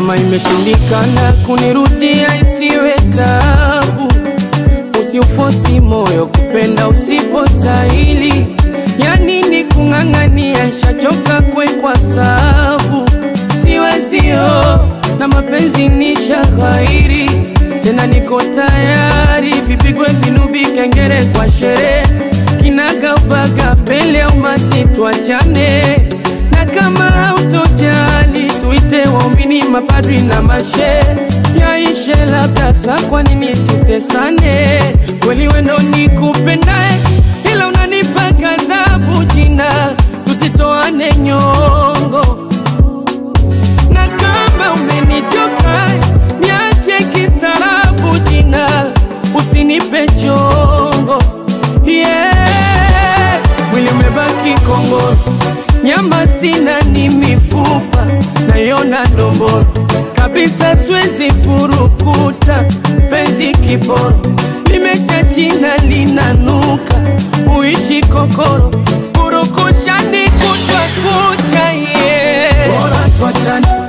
Kama imeshindikana kunirudia isiwe tabu, usiufosi moyo kupenda usipostahili. Ya nini kung'ang'ania, nishachoka kwa sababu siwezio na mapenzi ni shaghairi. Tena niko tayari vipigwe vinubi kengere kwa sherehe, kinaga ubaga pele umati tuachane. Na kama hautojali tuite waumini, mapadri na mashe, yaishe labda saa, kwa nini tutesane? Kweli wendo nikupendae, ila unanipa ghadhabu jina, tusitoane nyongo. Na kama umenichoka niache kistaarabu jina, usinipe chongo. Mwili umebaki kongoro, nyama sina ni mifupa, naiona ndomboro kabisa, siwezi furukuta. Penzi kiboro limesha china linanuka, uishi kokoro kurukusha ni kutwa kucha. Bora tuachane.